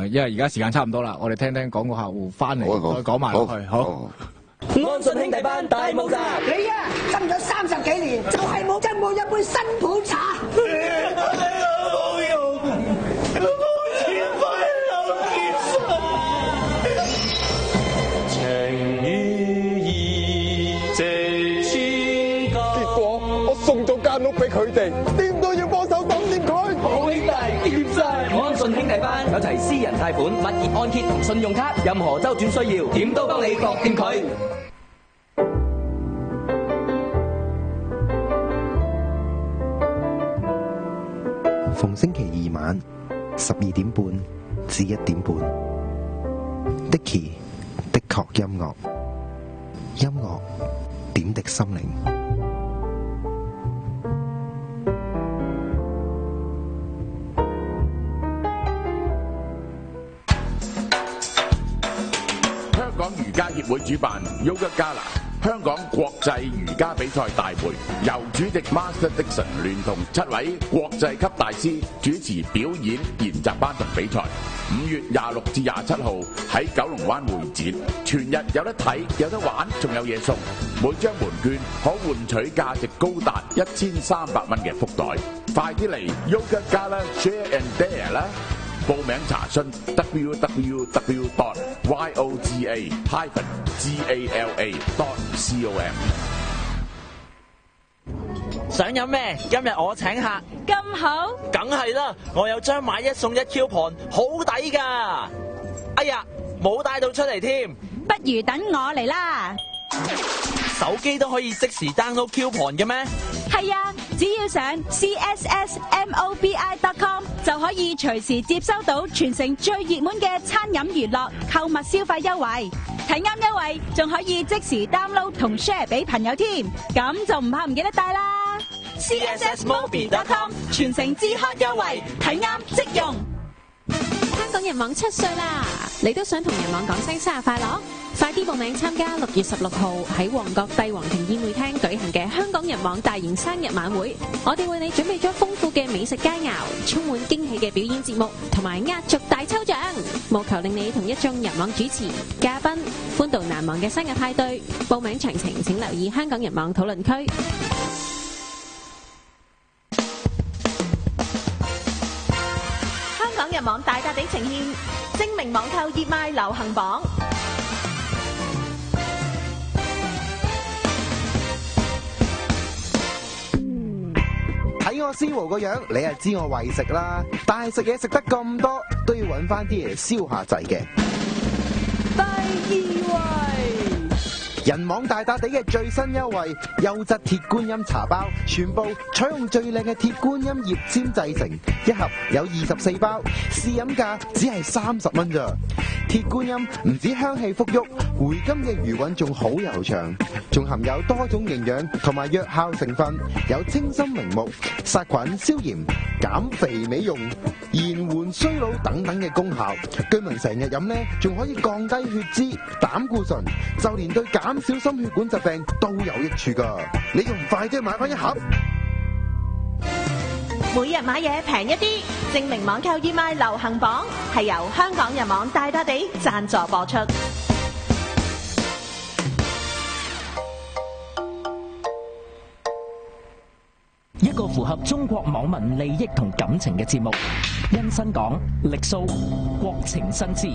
因為而家時間差唔多啦，我哋聽聽廣告客戶翻嚟再講埋落去。好。 安信兄弟班大募集， 你啊，爭咗30幾年，就係冇斟過一杯新抱茶。 冇用，冇錢買樓結婚。情與義值千金。 結果我送咗間屋俾佢哋，點都要幫手搞掂佢。 好兄弟，掂晒！安信兄弟班有齊私人貸款、物業按揭同信用卡，任何周轉需要，點都幫你度掂佢。 逢星期二晚12點半至1點半，Dicky 的確音樂，音樂點滴心靈。 香港瑜伽協會主辦 Yoga Gala 香港國際瑜伽比賽大會，由主席 Master Dixon 聯同7位國際級大師主持表演、研習班同比賽。5月26至27號喺九龍灣會展，全日有得睇、有得玩，仲有嘢送。每張門券可換取價值高達1300蚊嘅福袋。快啲嚟 Yoga Gala Share and Dare 啦！報名查詢 www.yoga-gala.com。 想飲咩？今日我請客。 咁好？ 梗係啦，我有張買1送1 coupon，好抵㗎。哎呀，冇帶到出嚟添。 不如等我嚟啦。 手機都可以即時 download coupon 嘅咩？ 係啊，只要上 cssmobi.com 就可以隨時接收到全城最熱門嘅餐飲娛樂購物消費優惠，睇啱優惠仲可以即時 download 同 share 俾朋友添，咁就唔怕唔記得帶啦。cssmobi.com 全城至開優惠，睇啱即用。 香港人網7歲啦，你都想同人網講聲生日快樂？快啲報名參加6月16號喺旺角帝皇庭宴會廳舉行嘅香港人網大型生日晚會，我哋為你準備咗豐富嘅美食佳肴，充滿驚喜嘅表演節目同埋壓軸大抽獎，務求令你同一眾人網主持、嘉賓歡度難忘嘅生日派對。報名詳情請留意香港人網討論區。 香港人網大笪地呈現精明網購熱賣流行榜。 睇我思豪個樣，你係知我為食啦。但係食嘢食得咁多，都要揾翻啲嘢消下滯嘅。 第2位， 人網大笪地嘅最新優惠，優質鐵觀音茶包，全部採用最靚嘅鐵觀音葉尖製成，一盒有24包，試飲價只係30蚊咋。鐵觀音唔止香氣馥郁，回甘嘅餘韻仲好悠長，仲含有多種營養同埋藥效成分，有清心明目、殺菌消炎、減肥美容、延緩衰老等等嘅功效。據聞成日飲呢，仲可以降低血脂、膽固醇，就連對減少心血管疾病都有益處㗎。你仲唔快啲買返一盒？ 每日買嘢平一啲，精明網購熱賣流行榜係由香港人網大笪地贊助播出。 一個符合中國網民利益同感情嘅節目，因新港力數國情新知。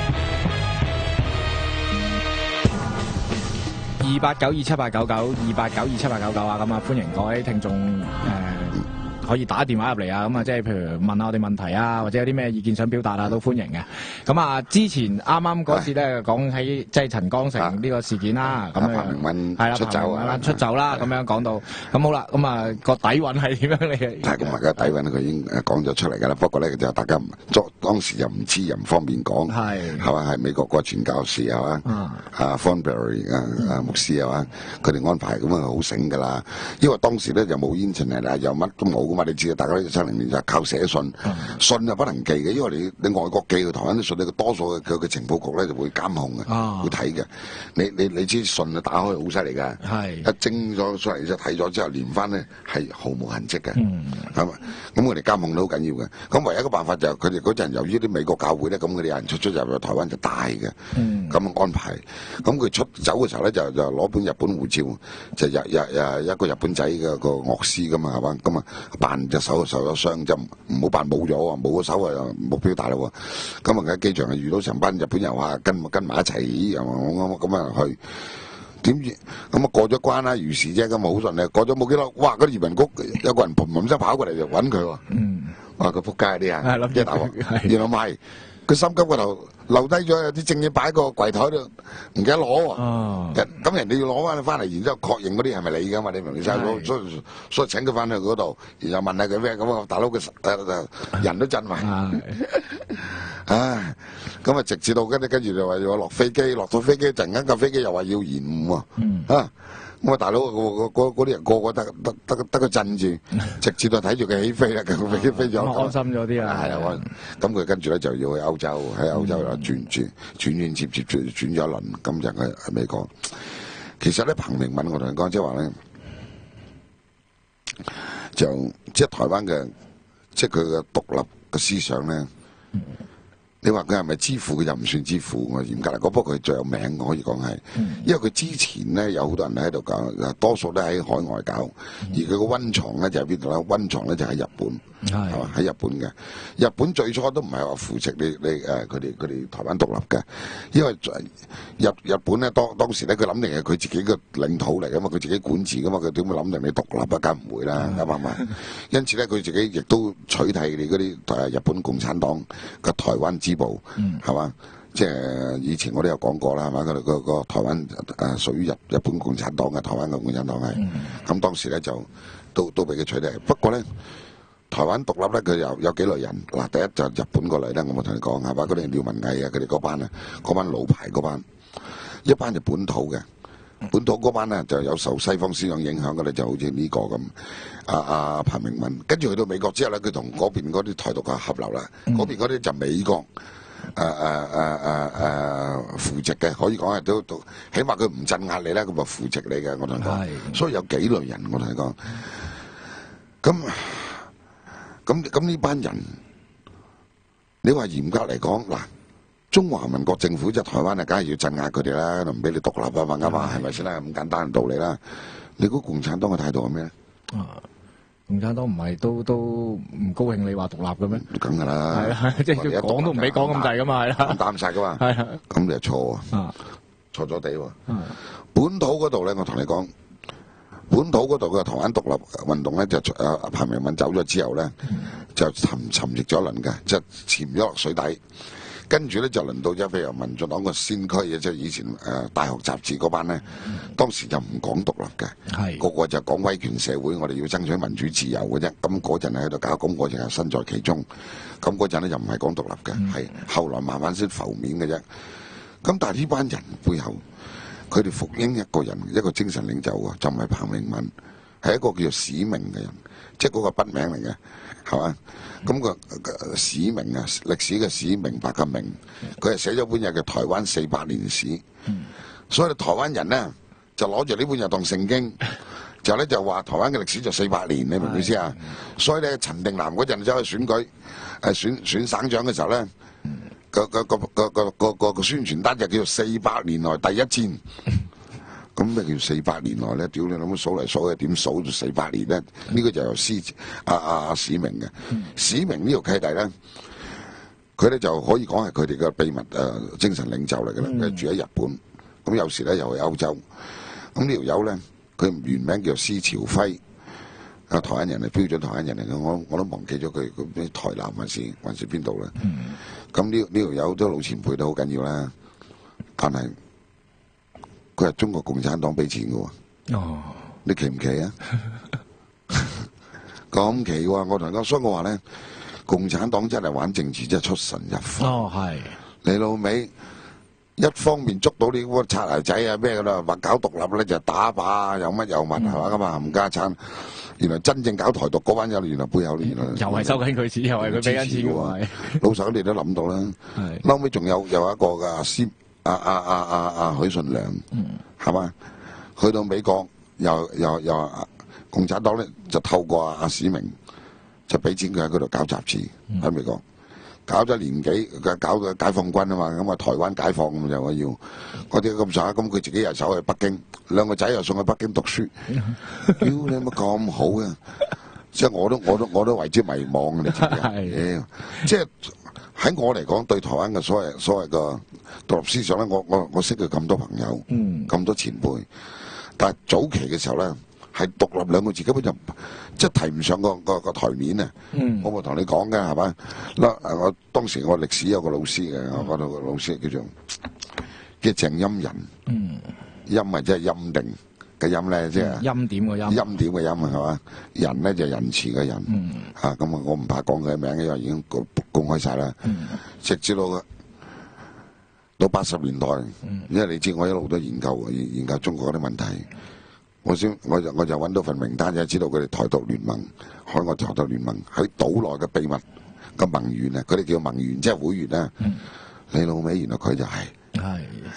28927899，28927899啊，咁啊歡迎各位聽眾可以打電話入嚟啊，咁啊即係譬如問下我哋問題啊，或者有啲咩意見想表達啊，都歡迎嘅。咁啊，之前啱啱嗰次咧講起即係陳光誠呢個事件啦，咁樣係啦，出走啦，咁樣講到，咁好啦，咁啊個底蘊係點樣嚟嘅？ 係咁啊，個底蘊佢已經講咗出嚟㗎啦。不過咧就大家當時又唔知又唔方便講，係嘛？係美國嗰個傳教士係嘛？Thornberry 牧師係嘛？佢哋安排咁啊好醒㗎啦。因為當時咧就冇 internet啊，又乜都冇㗎嘛。 嘛，你知大家70年就係靠寫信，信就不能寄嘅，因為你外國寄去台灣啲信，你多數嘅情報局咧就會監控嘅，會睇嘅。你知信啊打開好犀利㗎，一蒸咗出嚟之後睇咗之後連翻咧係毫無痕跡嘅，咁佢哋監控都好緊要嘅。咁唯一一個辦法就係佢哋嗰陣由於啲美國教會咧，咁佢哋有人出入台灣就帶嘅，咁安排。咁佢出走嘅時候咧就攞本日本護照，就一個日本仔嘅個樂師㗎嘛，係嘛？咁啊扮隻手受咗傷，就唔好扮冇咗喎，冇個手啊目標大啦喎。咁啊喺機場係遇到成班日本遊客跟埋一齊，咁啊去。點知咁啊過咗關啦，如是啫，咁啊好順利。過咗冇幾耐，哇！嗰啲移民局有個人嘭聲跑過嚟就揾佢喎。哇！佢撲街啲啊，一大鑊。原來唔係，佢心急個頭留低咗有啲證嘢擺喺個櫃台度，唔記得攞喎。咁人哋要攞翻嚟，然之後確認嗰啲係咪你㗎嘛？你明唔明先？所以請佢翻去嗰度，然後問下佢咩咁啊？大佬佢人都震埋。唉，咁啊直至到跟住就話要落飛機，落到飛機陣間架飛機又話要延誤喎，咁啊大佬嗰啲人個個得個震住，直至到睇住佢起飛啦，佢飛機飛咗， 安心咗啲啊， 係啊，咁佢跟住咧就要去歐洲，喺歐洲又轉接轉咗一輪，咁就去美國。其實咧彭明敏我同你講，即係話咧，就即係台灣嘅，即係佢嘅獨立嘅思想咧。你話佢係咪之父？佢就唔算之父，我嚴格嚟講，不過佢最有名，可以講係，因為佢之前咧有好多人喺度搞，多數都喺海外搞，而佢個溫床咧就喺邊度咧？溫床咧就喺日本，係嘛？喺日本嘅。日本最初都唔係話扶植你佢哋台灣獨立嘅，因為日本咧當時咧佢諗定係佢自己嘅領土嚟噶嘛，佢自己管治噶嘛，佢點會諗定你獨立啊？梗唔會啦，啱唔啱？因此咧佢自己亦都取締你嗰啲日本共產黨嘅台灣支部，係嘛？即係以前我都有講過啦，係嘛？佢哋個台灣屬於日本共產黨嘅，台灣嘅共產黨係。咁當時咧就都俾佢取締。不過咧，台灣獨立咧，佢有幾類人。嗱，第一就日本過嚟咧，我冇同你講係嘛？嗰啲廖文毅啊，佢哋嗰班啊，嗰班老牌嗰班，一班就本土嘅。本土嗰班咧就有受西方思想影響嘅咧，就好似呢個咁。彭明敏，跟住去到美國之後咧，佢同嗰邊嗰啲台獨嘅合流啦。嗰邊嗰啲就美國扶植嘅，可以講係都起碼佢唔鎮壓你咧，佢咪扶植你嘅。我同你講，所以有幾類人，我同你講。咁呢班人，你話嚴格嚟講嗱，中華民國政府即係台灣啊，梗係要鎮壓佢哋啦，唔俾你獨立啊嘛，啱嘛，係咪先啦？咁簡單嘅道理啦。你估共產黨嘅態度係咩咧？ 共產黨唔係都唔高興你話獨立嘅咩？ 梗㗎啦， 係啊，即係講都唔俾講咁滯噶嘛，係啦， 擔曬噶嘛， 係啊， 咁你就錯啊，錯咗地喎。本土嗰度咧，我同你講，本土嗰度嘅台灣獨立運動咧，就彭明敏走咗之後咧，就沉寂咗一輪嘅，即係潛咗落水底。跟住咧就輪到咗譬如民進黨個先驅嘅，即係以前大學雜誌嗰班咧，當時就唔講獨立嘅，個個就講威權社會，我哋要爭取民主自由嘅啫。咁嗰陣喺度搞，咁我就係身在其中。咁嗰陣咧又唔係講獨立嘅，係後來慢慢先浮面嘅啫。咁但係呢班人背後，佢哋服膺一個人，一個精神領袖喎，就唔係彭明敏，係一個叫做史明嘅人，即係嗰個筆名嚟嘅。係嘛？咁個史明啊，歷史嘅史，明白嘅明，佢係寫咗本嘢叫《台灣400年史》。所以台灣人咧就攞住呢本嘢當聖經，就話台灣嘅歷史就400年，你明唔明意思啊？所以咧，陳定南嗰陣走去選舉，選省長嘅時候咧，個宣傳單就叫做400年來第一戰。咁咩叫400年來咧？屌你諗數嚟數去，點數到400年咧？呢個就由史明嘅。史明呢條契弟咧，佢咧就可以講係佢哋嘅秘密精神領袖嚟嘅啦。佢住喺日本，咁有時咧又去歐洲。咁呢條友咧，佢原名叫施朝輝，台灣人嚟，標準台灣人嚟嘅。我都忘記咗佢咩台南還是邊度啦。咁呢條友都老前輩都好緊要啦，但係佢係中國共產黨俾錢嘅喎。哦，你奇唔奇啊？咁奇喎！我同你講，所以我話咧，共產黨真係玩政治，真係出神入化。哦，係。你老味一方面捉到你嗰擦鞋仔啊咩㗎啦，話搞獨立咧就打靶又乜又物係嘛㗎嘛，冚家產。 原來真正搞台獨嗰班友，原來背後原來又係收緊佢錢，又係佢俾緊錢嘅喎。 老實你都諗到啦。後尾仲有一個嘅許信良，係嘛？去到美國又共產黨咧就透過阿史明就俾錢佢喺嗰度搞雜誌喺美國。搞咗年幾，搞到解放軍啊嘛，咁啊台灣解放咁就我要，嗰啲咁上下，咁佢自己又走去北京，兩個仔又送去北京讀書，屌你乜咁好嘅，即係我都為之迷惘嘅，你知唔知？即係喺我嚟講，對台灣嘅所謂嘅獨立思想咧，我識佢咁多朋友，咁多前輩，但係早期嘅時候咧。係獨立兩個字根本就即係提唔上個台面啊！我冇同你講嘅係嘛？嗱，我當時我歷史有個老師嘅，我嗰度個老師叫鄭欽仁，欽咪即係欽定嘅欽咧，即係欽點個欽， 欽點嘅欽係嘛？仁咧就仁慈嘅仁，嚇咁啊！我唔怕講佢嘅名，因為已經公開晒啦。直至到80年代，因為你知我一路都研究中國嗰啲問題。我就揾到份名單，就知道佢哋台獨聯盟、海外台獨聯盟喺島內嘅秘密嘅盟員啊，佢哋叫盟員，即係會員啊。你老味，原來佢就係，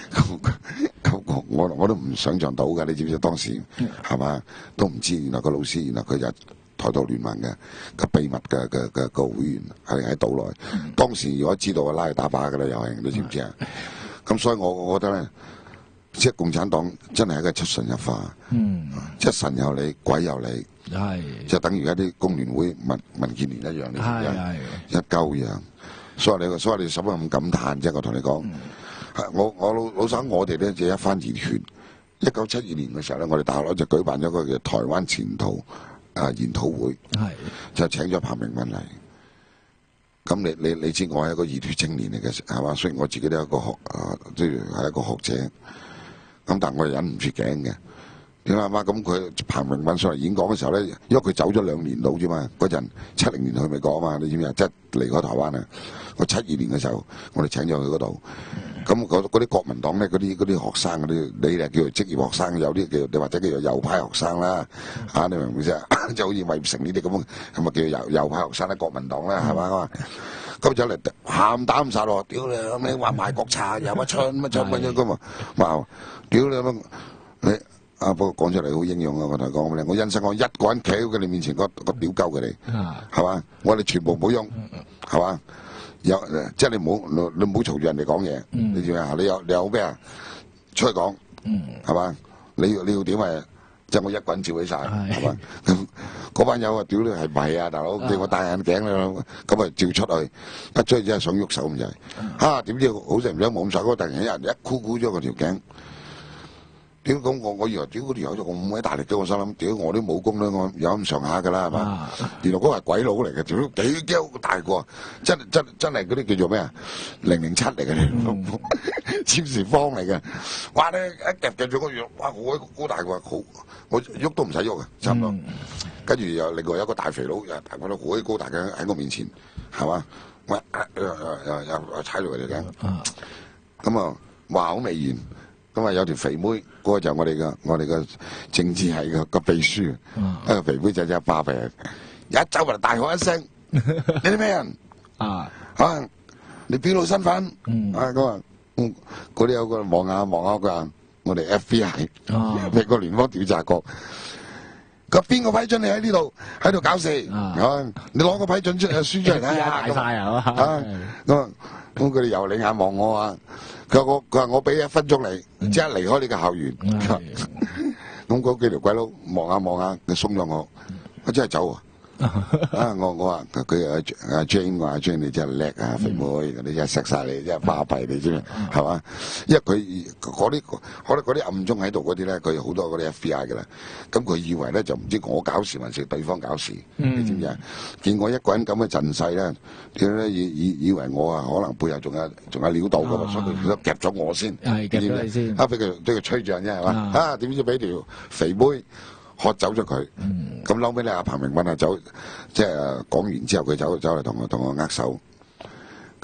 我都唔想像到㗎，你知唔知當時係嘛？都唔知原來個老師，原來佢就係台獨聯盟嘅秘密嘅會員，係喺島內。當時如果知道，拉佢打靶㗎啦，又係你知唔知啊？咁所以我覺得咧。即係共產黨真係一個出神入化，即係神有你，鬼有你，即係等於一啲工聯會、民建聯一樣，你知唔知？一鳩樣，所以你使乜咁感嘆啫？我同你講，我老實講，我哋咧就一番熱血。1972年嘅時候咧，我哋大學就舉辦咗個叫台灣前途研討會，就請咗彭明敏嚟。咁你知我係一個熱血青年嚟嘅，係嘛？雖然我自己都係一個即係一個學者。咁但係我係忍唔住頸嘅，點解嘛？咁佢彭明敏上嚟演講嘅時候咧，因為佢走咗2年到啫嘛，嗰陣70年去美國啊嘛，你知唔知啊？即係離開台灣啊！我72年嘅時候，我哋請咗佢嗰度，咁嗰啲國民黨咧，嗰啲學生嗰啲，你哋叫做職業學生，有啲叫你或者叫做右派學生啦，你明唔明先啊？就好似魏成呢啲咁，咁啊叫做右派學生咧，國民黨啦，係嘛？咁就嚟喊打咁晒咯，屌你話賣國賊又乜春乜咁啊！哇！屌你不過講出嚟好英勇啊！我同你講，我欣賞我一個人企喺佢哋面前，個屌鳩佢哋，係嘛？我哋全部冇用，係嘛？即係你唔好嘈住人哋講嘢，你知唔知啊？你有咩啊？出去講，係嘛？你要點啊？即係我一個人照起晒，係嘛？嗰班友啊，屌你係咪啊，大佬？叫我戴眼鏡啦，咁啊照出去，一出去真係想喐手咁滯，點知好似唔想冇咁手，突然間有人一箍咗佢條頸。屌咁我以為屌嗰條友咁鬼大力嘅，我心諗屌我啲武功咧，我有咁上下㗎啦，係嘛？原來嗰個係鬼佬嚟嘅，屌幾鳩大個，真係嗰啲叫做咩啊？007嚟嘅，占士邦嚟嘅。哇！你一夾住個樣，哇！好高大個，好我喐都唔使喐啊，差唔多。跟住又另外有一個大肥佬，又大個都好高大嘅喺我面前，係嘛？我又踩到佢條頸，咁啊話好未完。咁啊有條肥妹，嗰個就我哋嘅政治系個秘書，一個肥妹仔真係巴閉，一走埋嚟大喝一聲：你啲咩人？你邊度身份？咁啊，嗰啲有個望下佢話：我哋 FBI，美國聯邦調查局。佢邊個批准你喺度搞事？你攞個批准書出嚟睇下。大晒咁佢哋又你眼望我啊！佢話我俾1分鐘你，即刻離開呢個校園。咁嗰幾條鬼佬望下，佢鬆咗我，我真係走啊！我話佢阿 Jane 話阿 Jane 你真係叻啊，肥妹，你真係錫晒你，真係巴閉你知唔知？係嘛？因為佢嗰啲可能嗰啲暗中喺度嗰啲咧，佢好多嗰啲 FBI 㗎啦。咁佢以為咧就唔知我搞事還是對方搞事，你知唔知啊？見我一個人咁嘅陣勢咧，佢咧以為我啊可能背後仲有料到㗎嘛，所以佢夾咗我先， 夾咗你先， 俾佢吹脹啫係嘛？點知俾條肥妹喝走咗佢，咁後尾咧阿彭明敏啊走，即係講完之後佢走嚟同我握手，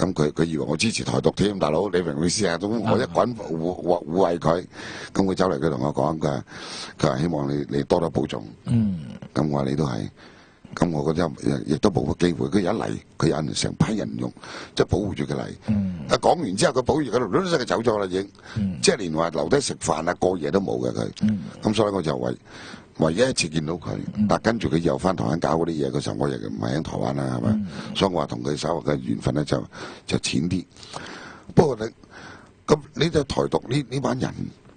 咁佢以為我支持台獨添，大佬你明唔明意思啊？咁我一滾護衛佢，咁佢走嚟佢同我講，佢話希望你多多保重。咁我話你都係。咁我覺得亦都冇乜機會，佢一嚟，佢有人成批人用，即係保護住佢嚟。但講完之後，佢保護住佢，佢走咗啦已經，即係連話留低食飯啊、過夜都冇嘅佢。咁所以我就唯一一次見到佢，但跟住佢又翻台灣搞嗰啲嘢嘅時候，我亦唔係喺台灣啦，係咪？所以我話同佢稍微嘅緣分咧就淺啲。不過你就台獨呢班人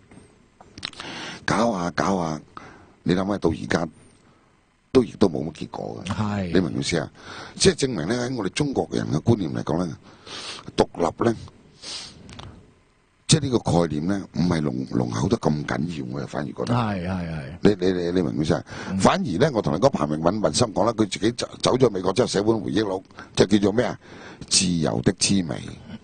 搞下，你諗下到而家。亦都冇乜結果嘅，你明唔明意思啊？即係證明咧喺我哋中國人嘅觀念嚟講咧，獨立咧，即係呢個概念咧，唔係濃厚得咁緊要，我又反而覺得係。你明唔明意思啊？反而咧，我同你講彭明敏生講啦，佢自己走咗美國之後寫本回憶錄，就叫做咩啊？自由的滋味。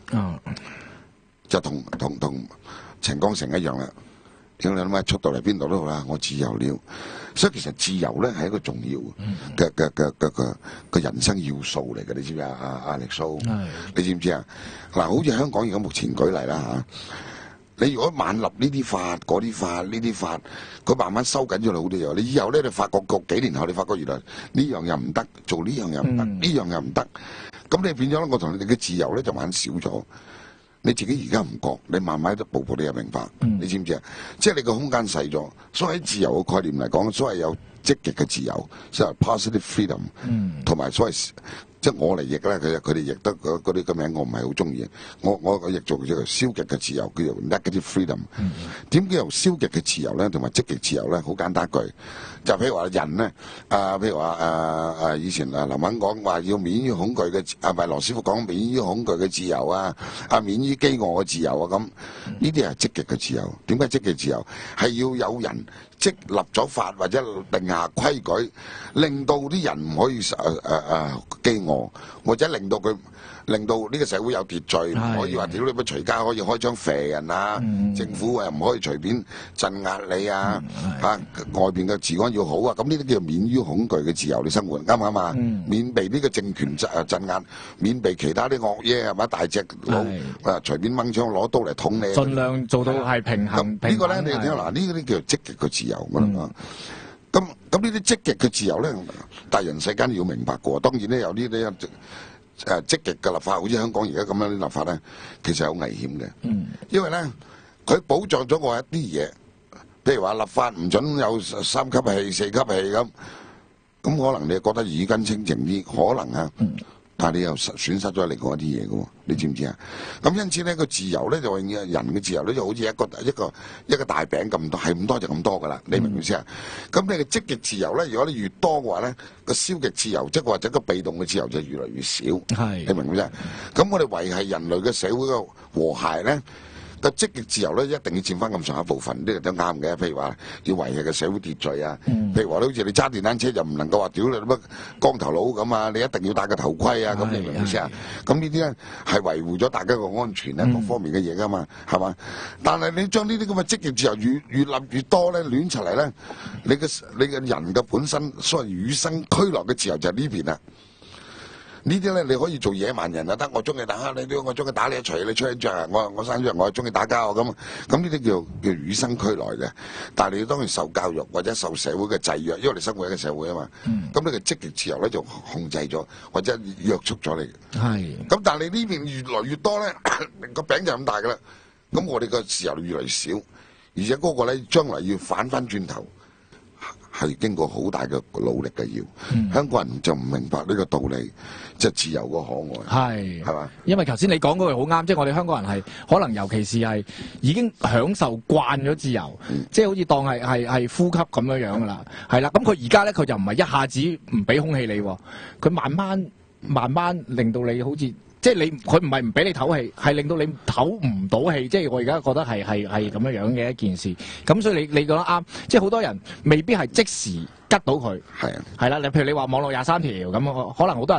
就同陳光誠一樣啦。你諗下出到嚟邊度都好啦，我自由了。所以其實自由咧係一個重要嘅人生要素嚟嘅，你知唔知啊？阿力蘇，你知唔知啊？嗱，好似香港而家目前舉例啦嚇，你如果猛立呢啲法、嗰啲法、呢啲法，佢慢慢收緊咗好多嘢。你以後咧，你發覺幾年後，你發覺原來呢樣又唔得，做呢樣又唔得，呢樣又唔得，咁你變咗咧，我同你哋嘅自由咧就慢慢少咗。你自己而家唔覺，你慢慢一步步你又明白，你知唔知啊？即係你個空間細咗，所以喺自由嘅概念嚟講，所謂有積極嘅自由，即係 positive freedom，同埋所謂即係我嚟譯咧，佢哋譯得嗰啲嘅名我唔係好中意，我譯做叫做消極嘅自由，叫做 negative freedom。點叫做消極嘅自由咧，同埋積極自由咧？好簡單一句，就譬如話人咧，譬如話以前林肯講話要免於恐懼嘅，唔係羅斯福講免於恐懼嘅自由啊，免於飢餓嘅自由啊，咁呢啲係積極嘅自由。點解積極自由？係要有人即立咗法或者定下規矩，令到啲人唔可以飢餓，或者令到呢個社會有秩序，唔可以話屌你乜隨街可以開槍射人啊！政府又唔可以隨便鎮壓你啊！外邊嘅治安要好啊！咁呢啲叫做免於恐懼嘅自由，你生活啱唔啱啊？免被呢個政權鎮壓，免被其他啲惡嘢係咪大隻佬隨便掹槍攞刀嚟捅你， 盡量做到係平衡。 呢個咧，你睇下嗱，呢啲叫做積極嘅自由，我諗啊。咁呢啲積極嘅自由咧，大人世間要明白過。當然咧，有啲積極嘅立法，好似香港而家咁樣啲立法咧，其實有危險嘅。因為咧，佢保障咗我一啲嘢，譬如話立法唔準有3級氣、4級氣咁，可能你覺得耳根清淨啲，可能啊。但係你又損失咗另外一啲嘢嘅喎，你知唔知啊？咁因此呢個自由咧就係人嘅自由咧就好似一個大餅咁多，係咁多就咁多㗎啦，你明唔明先啊？咁你嘅積極自由咧，如果你越多嘅話咧，個消極自由即係或者個被動嘅自由就越嚟越少。係，你明唔明先？咁我哋維係人類嘅社會嘅和諧咧。個積極自由咧，一定要佔翻咁上下部分，呢個都啱嘅。譬如話要維繫嘅社會秩序啊，譬如話好似你揸電單車就唔能夠話屌你乜光頭佬咁啊，你一定要戴個頭盔啊，咁你明唔明先啊？咁呢啲咧係維護咗大家個安全啊，各方面嘅嘢噶嘛，係嘛？但係你將呢啲咁嘅積極自由越立越多咧，亂出嚟咧，你嘅人嘅本身所謂與生俱來嘅自由就係呢邊啦。呢啲咧你可以做野蠻人啊，得我中意打你，我中意打你一錘，你吹脹，我生咗我係中意打交咁，咁呢啲叫與生俱來嘅。但係你當然受教育或者受社會嘅制約，因為你生活喺個社會啊嘛。咁你嘅積極自由咧就控制咗或者約束咗你。係。咁但係你呢邊越來越多咧，個餅就咁大噶啦。咁我哋個自由越嚟越少，而且嗰個咧將來要反翻轉頭。係經過好大嘅努力嘅要，香港人就唔明白呢個道理，即係自由個可愛，係嘛？因為頭先你講嗰句好啱，即係我哋香港人係可能尤其是係已經享受慣咗自由，即係好似當係呼吸咁樣樣噶啦，係啦。咁佢而家咧佢就唔係一下子唔俾空氣你，佢慢慢令到你好似。即係佢唔係唔俾你唞氣，係令到你唞唔到氣。即係我而家覺得係咁樣樣嘅一件事。咁所以你覺得啱。即係好多人未必係即時吉到佢。係啊。係啦，你譬如你話網絡23條咁，可能好多人係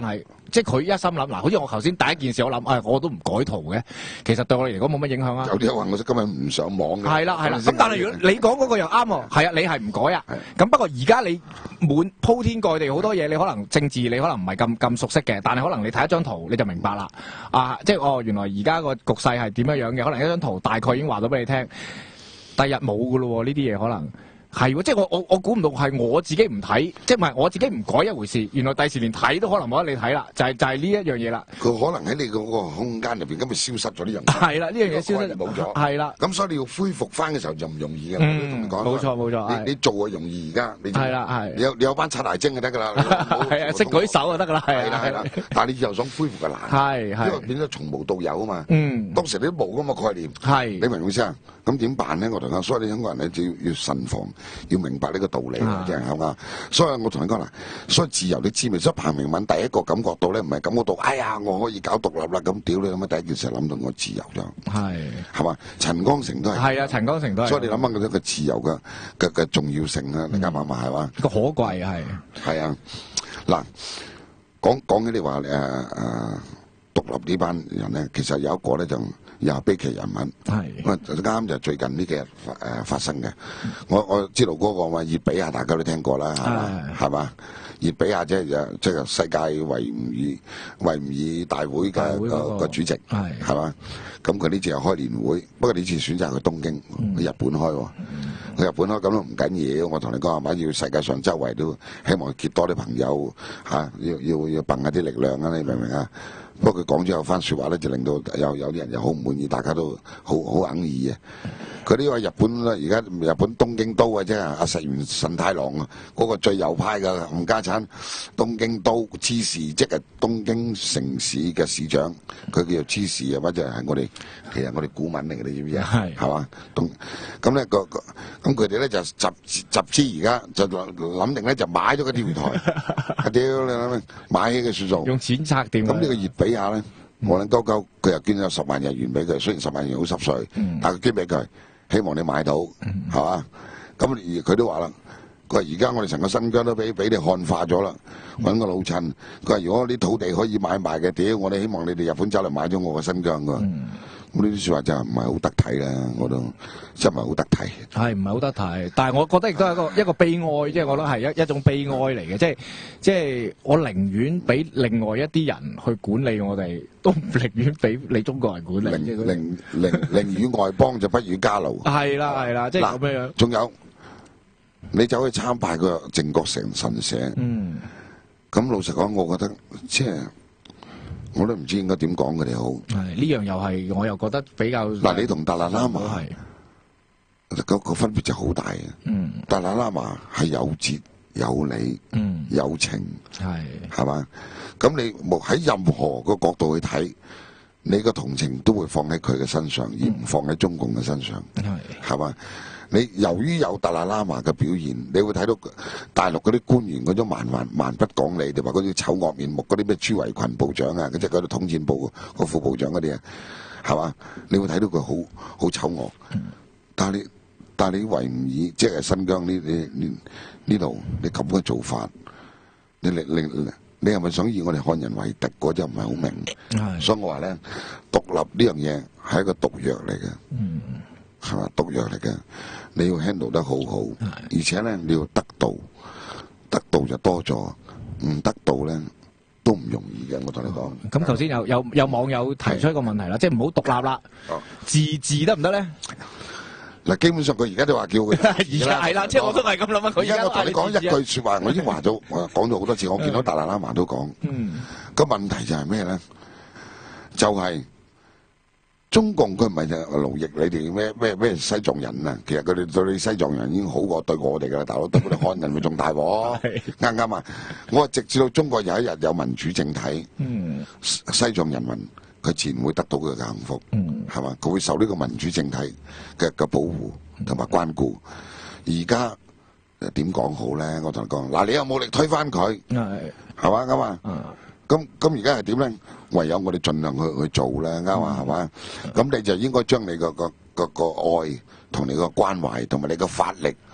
即係佢一心諗嗱，好似我頭先第一件事我諗，我都唔改圖嘅，其實對我嚟講冇乜影響啊。 有啲人話我今日唔上網嘅。 係啦。咁但係如果你講嗰個又啱喎，係啊，你係唔改啊？咁不過而家你鋪天蓋地好多嘢，你可能政治你可能唔係咁熟悉嘅，但係可能你睇一張圖你就明白啦。即係原來而家個局勢係點樣嘅？可能一張圖大概已經話到俾你聽，第日冇㗎咯喎，呢啲嘢可能。係喎，即係我估唔到係我自己唔睇，即係唔係我自己唔改一回事，原來第時連睇都可能冇得你睇啦，就係呢一樣嘢啦。 佢可能喺你嗰個空間入邊，咁咪消失咗呢樣嘢。 係啦，呢樣嘢消失冇咗。 係啦。 咁所以你要恢復翻嘅時候就唔容易嘅。 冇錯。 你做啊容易而家， 係啦係。 你有班擦鞋精就得㗎啦。 係啊，識舉手就得㗎啦。 係啦。但係你又想恢復嘅難。 係。 因為變咗從無到有啊嘛。當時你都冇咁嘅概念。 係。你明唔明意思啊？咁點辦咧？我同你講，所以你香港人咧就要慎防，要明白呢個道理嘅，即係係嘛。所以我同你講啦，所以自由的滋味，所以彭明敏第一個感覺到咧，唔係感覺到，哎呀，我可以搞獨立啦，咁屌你咁啊！第一件事諗到我自由咗，係嘛？陳光誠都係， 係啊，陳光誠都係。 所以你諗下佢一個自由嘅重要性啦，你啱唔啱係嘛？ 個可貴係啊，嗱，講起你話獨立呢班人咧，其實有一個咧就。又係悲劇人物，啱就最近呢幾日發生嘅。我知道嗰個嘛熱比亞大家都聽過啦，係嘛？熱比亞即係世界維吾爾大會嘅個主席，係嘛？咁佢呢次又開年會，不過呢次選擇去東京，去日本開喎。去日本開咁都唔緊要，我同你講係咪？要世界上周圍都希望結多啲朋友嚇，要bằng下啲力量啊！你明唔明啊？不過佢講咗有番説話咧，就令到有啲人又好唔滿意，大家都好哽耳嘅。佢呢個日本咧，而家日本東京都啊，即係阿石原慎太郎啊，嗰個最右派嘅冚家產東京都知事，即係東京城市嘅市長，佢叫做知事啊，或者係其實我哋古文嚟嘅，你知唔知啊？係嘛？咁咧咁佢哋咧就集資而家就諗定咧就買咗個電台，屌你諗咩？買起嘅算數， 用錢拆電。 咁呢個熱比亞咧，無論鳩鳩，佢又捐咗10萬日元俾佢，雖然10萬日元好濕碎，但係佢捐俾佢，希望你買到，係嘛？咁而佢都話啦，佢話而家我哋成個新疆都俾你漢化咗啦，揾個老襯，佢話如果啲土地可以買賣嘅，屌我哋希望你哋日本走嚟買咗我個新疆㗎。咁呢啲説話就唔係好得體啦，我都真係唔係好得體。係唔係好得體？但係我覺得亦都係一個悲哀，即係我覺得係一種悲哀嚟嘅，即係我寧願俾另外一啲人去管理我哋，都唔寧願俾你中國人管理。寧與外邦就不與家奴。係啦，即係咁樣。仲有你走去參拜個靖國神社，咁老實講，我覺得即係。我都唔知應該點講佢哋好。係呢樣又係，我又覺得比較嗱，你同達賴喇嘛個分別就好大嘅。達賴喇嘛係有節有理，有情，係嘛？咁你冇喺任何個角度去睇，你個同情都會放喺佢嘅身上，而唔放喺中共嘅身上，係嘛？你由於有達賴喇嘛嘅表現，你會睇到大陸嗰啲官員嗰種蠻不講理，哋話嗰啲醜惡面目，嗰啲咩朱維群部長啊，嗰隻嗰啲統戰部個副部長嗰啲啊，係嘛？你會睇到佢好醜惡。但係你維吾爾即係新疆呢度，你咁嘅做法，你係咪想以我哋漢人為敵？嗰就唔係好明。所以我話咧，獨立呢樣嘢係一個毒藥嚟嘅。係嘛，毒藥嚟嘅，你要 handle 得好好，而且咧你要得到就多咗，唔得到咧都唔容易嘅。我同你講。咁頭先有網友提出一個問題啦，即係唔好獨立啦，自治得唔得咧？嗱，基本上佢而家都話叫佢，而家係啦，即係我都係咁諗啊。佢而家我同你講一句説話，我已經話咗，我講咗好多次，我見到達賴喇嘛都講。個問題就係咩咧？就係。中共佢唔係就奴役你哋咩西藏人啊，其實佢哋對你西藏人已經好過對我哋噶啦，大佬對佢哋漢人咪仲大鑊，啱唔啱啊？我話直至到中國有一日有民主政體，西藏人民佢自然會得到佢嘅幸福，係嘛？佢會受呢個民主政體嘅保護同埋關顧。而家點講好咧？我同你講，嗱，你有冇力推翻佢？係嘛，啱嘛？咁而家係點咧？唯有我哋盡量去做啦，啱嘛，係嘛？咁你就應該將你個愛同你個關懷同埋你個法力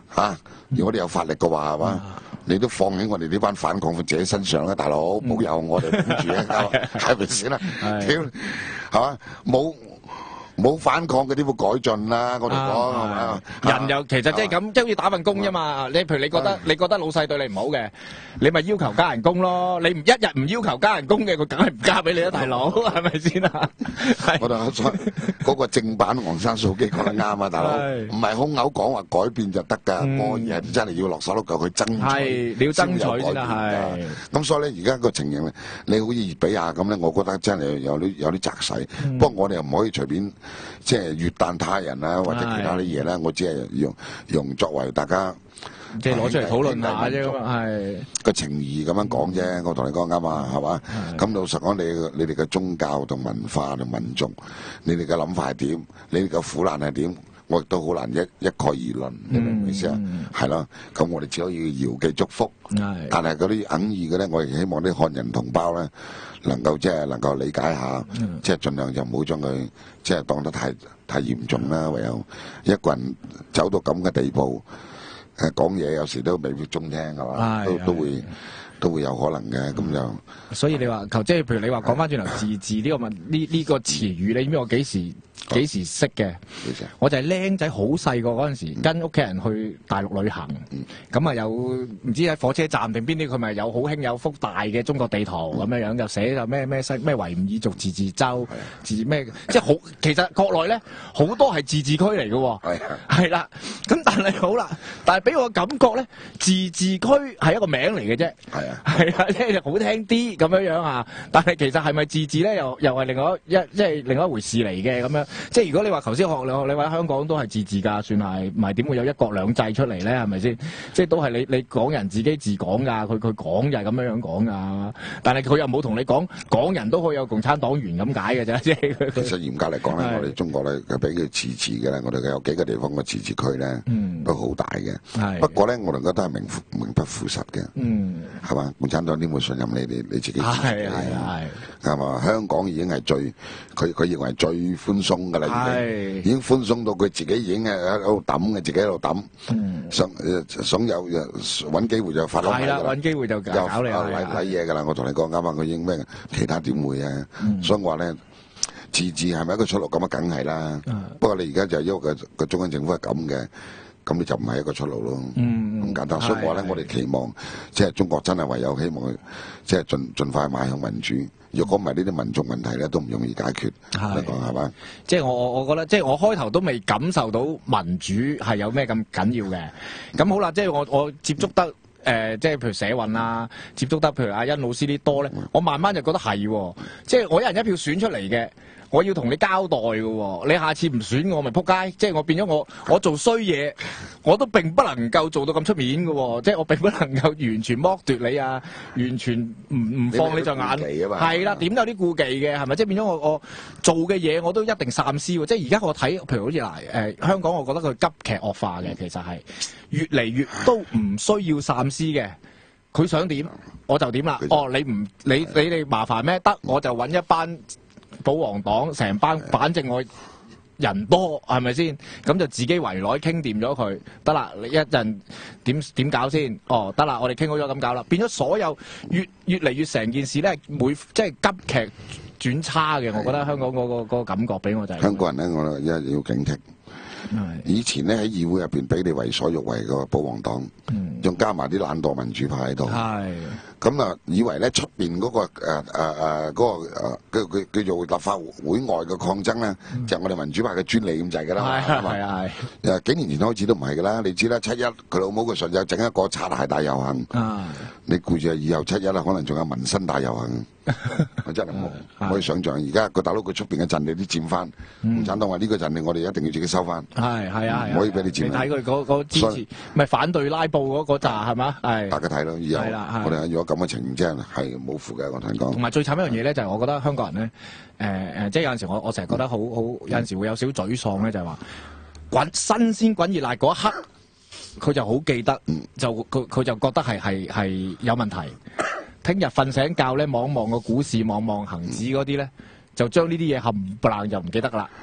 如果你有法力嘅話係嘛，你都放喺我哋呢班反抗者身上啦，大佬，保佑我哋保住啊，係咪先啦？屌，係嘛？冇反抗嗰啲會改進啦，我哋講係嘛？ 人又其實即係咁，即係好似打份工啫嘛。你譬如你覺得老細對你唔好嘅，你咪要求加人工咯。你一日唔要求加人工嘅，佢梗係唔加俾你啦，大佬，係咪先啊？ 我哋嗰個正版昂山素姬講得啱啊，大佬，唔係空口講話改變就得㗎，我係真係要落手落腳去爭取， 係你要爭取先啦，係。 咁所以咧，而家個情形咧，你好似熱比亞咁咧，我覺得真係有啲責使。不過我哋又唔可以隨便即係越彈他人啊，或者其他啲嘢咧，我只係用作為大家即係攞出嚟討論下啫，係個情義咁樣講啫。我同你講啱啊，係嘛？咁老實講，你哋嘅宗教同文化同民族，你哋嘅諗法係點？你哋嘅苦難係點？我亦都好難一概而論，你明唔明意思啊？係咯，咁我哋只可以遙寄祝福。但係嗰啲哽耳嘅咧，我亦希望啲漢人同胞咧，能夠理解下，即係盡量就唔好將佢即係當得太嚴重啦。唯有一個人走到咁嘅地步，講嘢有時都未必中聽係嘛，都會有可能嘅。咁就所以你話即係譬如你話講翻轉頭自治呢個呢個詞語，你知唔知我幾時識嘅？我就係僆仔好細個嗰陣時，跟屋企人去大陸旅行，咁啊有唔知喺火車站定邊啲，佢咪有好興有幅大嘅中國地圖咁樣，就寫就咩維吾爾族自治州，咩即係好。其實國內咧好多係自治區嚟嘅喎，係啦。咁但係好啦，但係俾我感覺咧，自治區係一個名嚟嘅啫，係啊，即係好聽啲咁樣啊。但係其實係咪自治咧，又係另外一回事嚟嘅咁樣。即係如果你話頭先你話香港都係自治㗎，算係，唔係點會有一國兩制出嚟咧？係咪先？即係都係你港人自己自講㗎，佢講就係咁樣講㗎。但係佢又冇同你講，港人都可以有共產黨員咁解嘅啫。即係其實嚴格嚟講咧，我哋中國咧佢比佢自治嘅咧，我哋有幾個地方嘅自治區咧，都好大嘅。不過咧，我哋覺得係名不副實嘅，係嘛？共產黨點會信任你自己自治？係嘛？香港已經係佢認為最寬鬆㗎啦，已經寬鬆到佢自己已經喺度抌嘅，自己喺度抌，想有揾機會就發落嚟啦， 揾機會就搞你嚟嘢㗎啦。我同你講啱啱佢已經咩？其他點會啊？所以我話咧，自治係咪一個出路咁啊？梗係啦。不過你而家就因為個中央政府係咁嘅。咁你就唔係一個出路咯，咁簡單。所以我咧，我哋期望即係中國真係唯有希望即係盡快邁向民主。如果唔係呢啲民族問題咧，都唔容易解決。係嘛？ 即係我覺得，即係我開頭都未感受到民主係有咩咁緊要嘅。咁好啦，即係我接觸得即係譬如社運啊，接觸得譬如阿甄老師啲多咧，我慢慢就覺得係，即係我一人一票選出嚟嘅。我要同你交代嘅喎，你下次唔選我咪撲街，即係我變咗我做衰嘢，我都並不能夠做到咁出面嘅喎，即係我並不能夠完全剝奪你啊，完全唔放你在眼，係啦，點都有啲顧忌嘅，係咪？即係變咗我做嘅嘢我都一定三思喎，即係而家我睇，譬如好似嗱香港，我覺得佢急劇惡化嘅，其實係越嚟越都唔需要三思嘅。佢想點我就點啦。哦，你哋麻煩咩？得我就揾一班保皇黨成班，反正我人多係咪先？咁就自己圍內傾掂咗佢，得啦。你一陣點搞先？哦，得啦，我哋傾好咗咁搞啦。變咗所有越嚟越成件事咧，即係急劇轉差嘅。我覺得香港嗰個感覺俾我就係香港人咧，我一要警惕。以前咧喺議會入邊俾你為所欲為個保皇黨，仲加埋啲懶惰民主派喺度。咁啊，以為咧出邊嗰個佢叫做立法會外嘅抗爭咧，就係我哋民主派嘅專利咁滯㗎啦。係幾年前開始都唔係㗎啦。你知啦，7·1佢老母佢順手整一個擦鞋大遊行。你顧住以後7·1啦，可能仲有紋身大遊行。我真係唔可以想象，而家個大佬佢出邊嘅陣地都佔翻。共產黨話呢個陣地我哋一定要自己收翻。唔可以俾你佔。 你睇佢嗰支持，咪反對拉布嗰扎係嘛？係。 大家睇咯，以後我哋如果咁嘅情形真係冇符嘅，我同你講。 同埋最慘一樣嘢咧，就係我覺得香港人咧，即係有陣時我成日覺得好有陣時會有少沮喪咧，就係話新鮮滾熱辣嗰一刻，佢就好記得，佢就覺得係有問題。聽日瞓醒覺咧，望望個股市，望望恆指嗰啲咧，就將呢啲嘢冚唪唥就唔記得啦。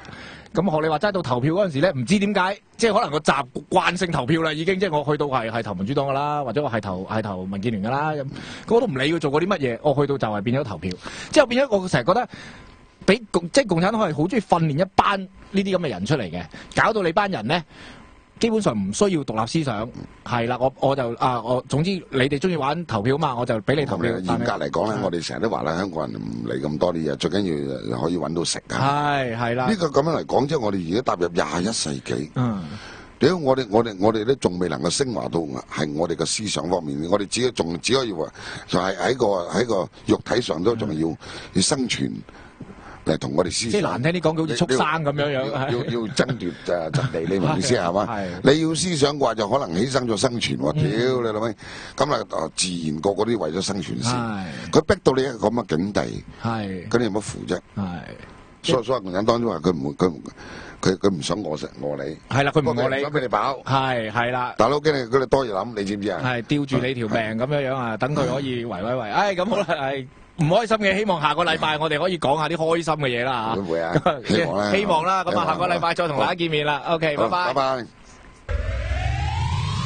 咁學你話齋到投票嗰陣時咧，唔知點解，即係可能個習慣性投票啦，已經即係我去到係投民主黨噶啦，或者我係投民建聯噶啦，咁我都唔理佢做過啲乜嘢，我去到就係變咗投票，之後變咗我成日覺得。即係共產黨係好中意訓練一班呢啲咁嘅人出嚟嘅，搞到你班人咧基本上唔需要獨立思想，係啦，我就我總之你哋中意玩投票嘛，我就俾你投票。 嚴格嚟講咧，我哋成日都話啦，香港人唔理咁多啲嘢，最緊要可以揾到食啊。係啦。呢個咁樣嚟講，即係我哋而家踏入21世紀。屌，我哋都仲未能夠升華到係我哋嘅思想方面，我哋只可以話就係喺個肉體上都仲要生存。嚟同我哋思想， 即係難聽啲講，好似畜生咁樣樣， 要爭奪陣地，你明意思係嘛？你要思想嘅話，就可能犧牲咗生存喎。屌你老味，咁啊自然個個都為咗生存先。佢逼到你一個咁嘅境地，咁你有乜符啫？所以共產黨都話佢唔想餓你。係啦，佢唔餓你，想俾你飽。係啦，大佬驚你多嘢諗，你知唔知啊？係吊住你條命咁樣樣啊，等佢可以維。唉，咁好啦，係。唔開心嘅，希望下個禮拜我哋可以講下啲開心嘅嘢啦嚇。會啊，希望啦。咁啊，下個禮拜再同大家見面啦。OK，拜拜。拜拜。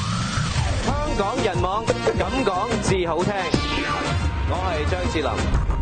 香港人網咁講至好聽，我係張智霖。